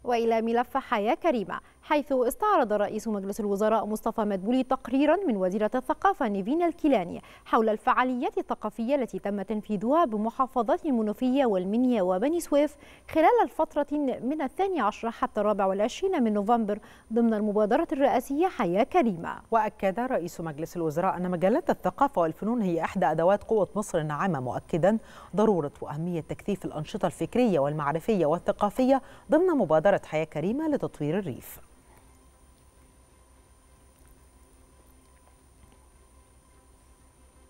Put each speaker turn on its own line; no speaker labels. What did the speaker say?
وإلى ملف حياة كريمة، حيث استعرض رئيس مجلس الوزراء مصطفى مدبولي تقريرا من وزيرة الثقافة نيفين الكيلاني حول الفعاليات الثقافية التي تم تنفيذها بمحافظات المنوفية والمنيا وبني سويف خلال الفترة من 12 حتى 24 من نوفمبر ضمن المبادرة الرئاسية حياة كريمة.
وأكد رئيس مجلس الوزراء أن مجالات الثقافة والفنون هي إحدى أدوات قوة مصر الناعمة، مؤكدا ضرورة وأهمية تكثيف الأنشطة الفكرية والمعرفية والثقافية ضمن مبادرة حياة كريمة لتطوير الريف.